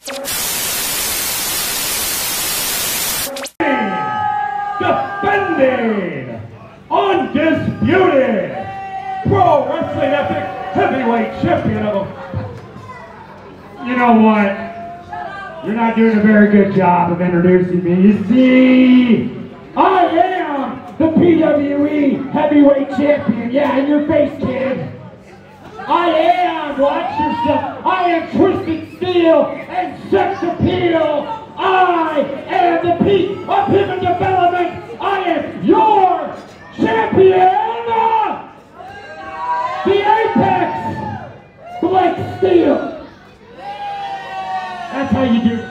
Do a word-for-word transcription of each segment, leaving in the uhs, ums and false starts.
Defending, undisputed, Pro Wrestling Epic Heavyweight Champion of the... You know what? You're not doing a very good job of introducing me. You see, I am the P W E Heavyweight Champion. Yeah, in your face, kid. I am, watch yourself. I am Twisted Steel and Sex Appeal. I am the peak of human development. I am your champion, the Apex Blake Steel. That's how you do it.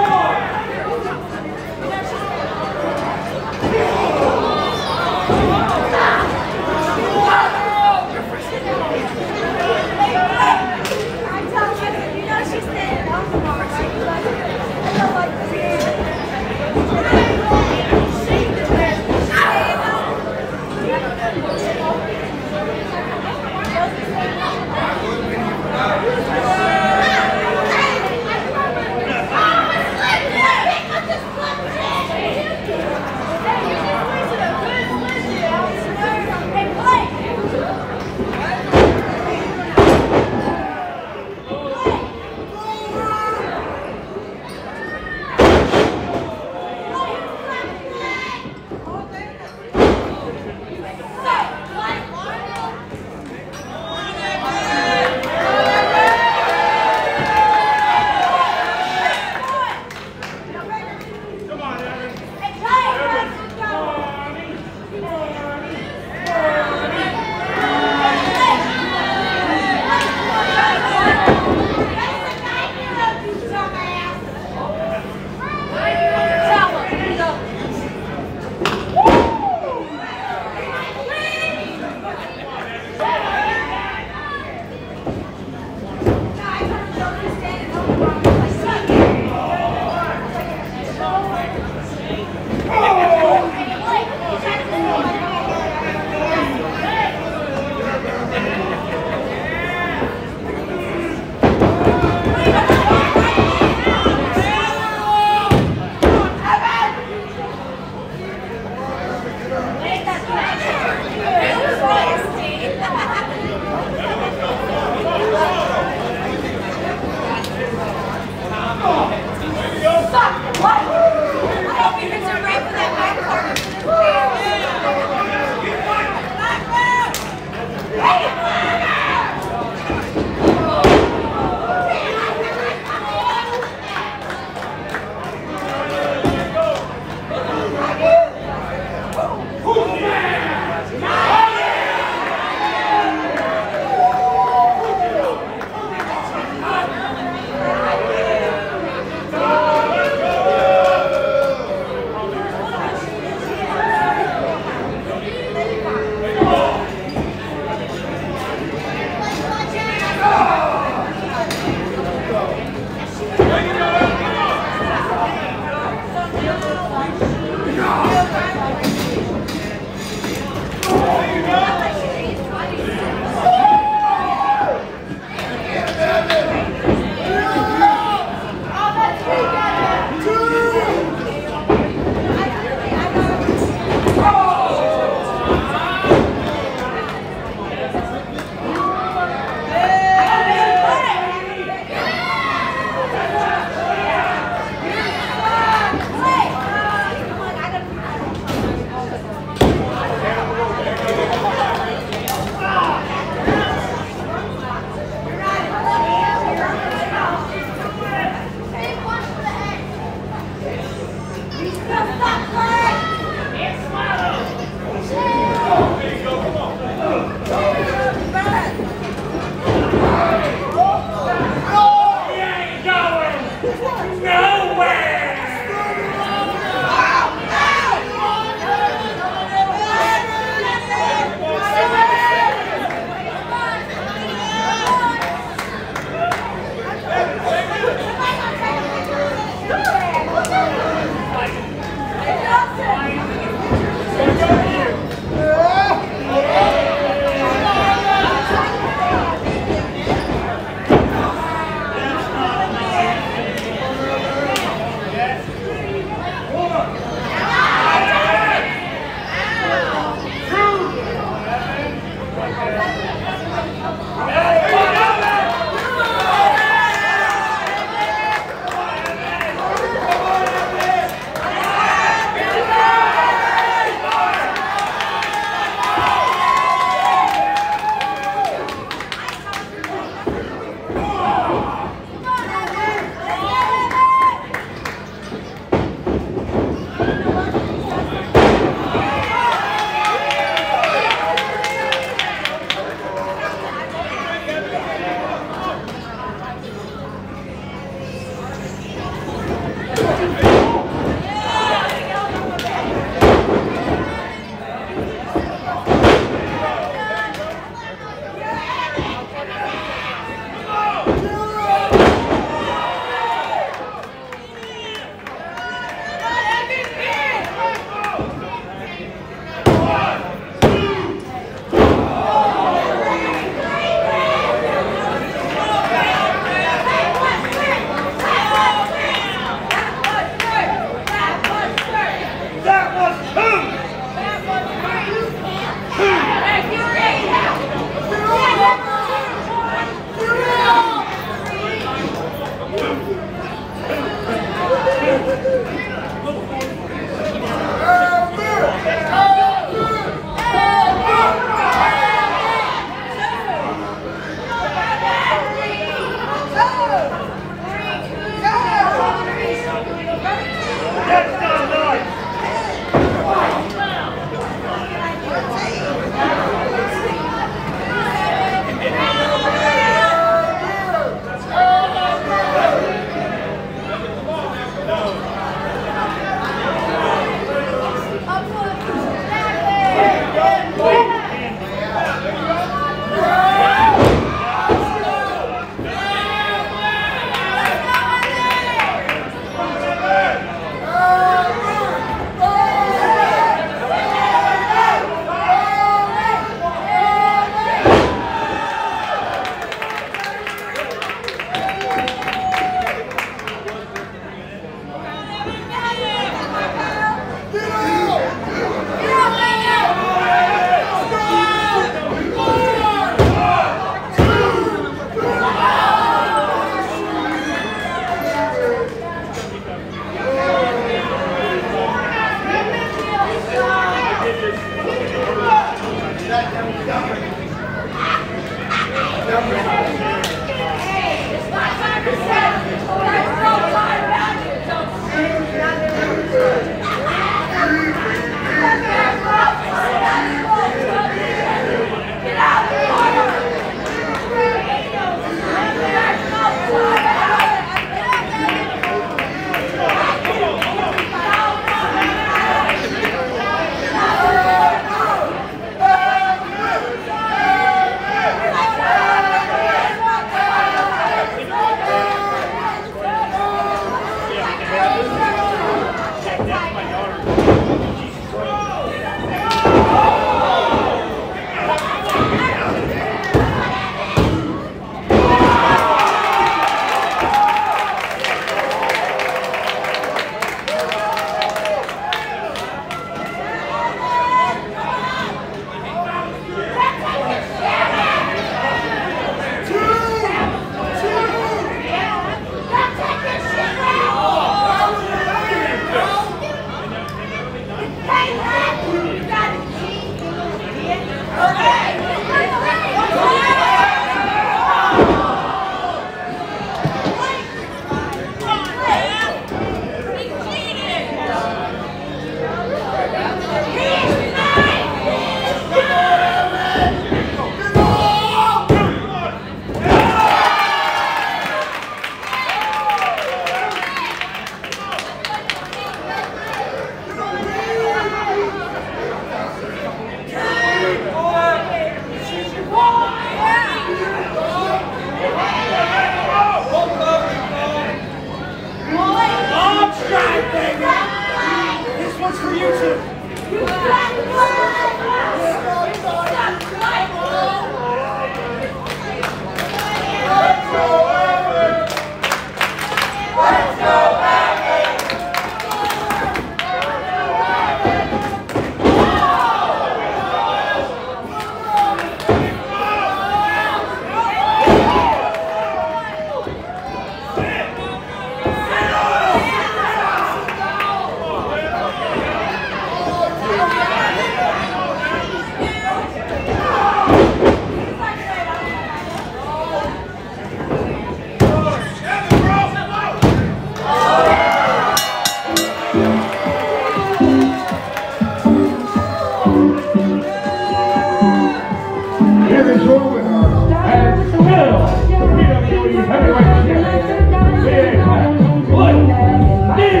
Heavyweight champion, big,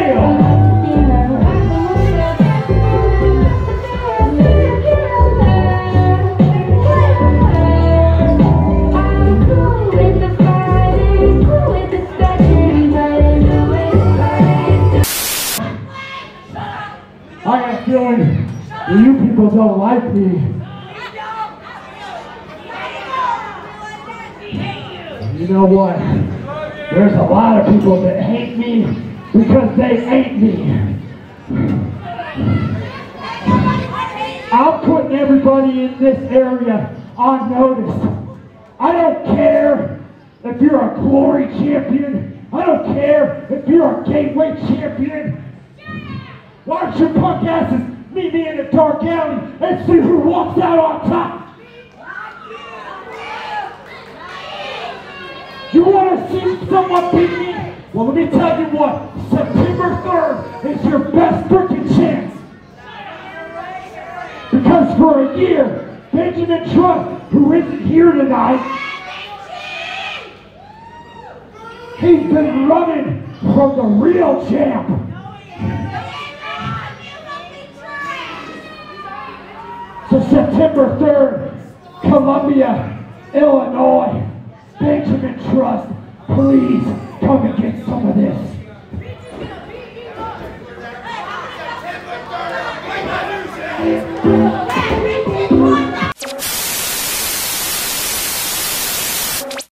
doing, you people don't like me. You know what? There's a lot of people that hate me because they ain't me. I'm putting everybody in this area on notice. I don't care if you're a glory champion. I don't care if you're a gateway champion. Why don't your punk asses meet me in the dark alley and see who walks out on top? You want to see someone beat me? Well, let me tell you what. September third is your best freaking chance. Because for a year, Benjamin Trust, who isn't here tonight, he's been running from the real champ. So September third, Columbia, Illinois, Benjamin Trust, please come and get some of this. September third,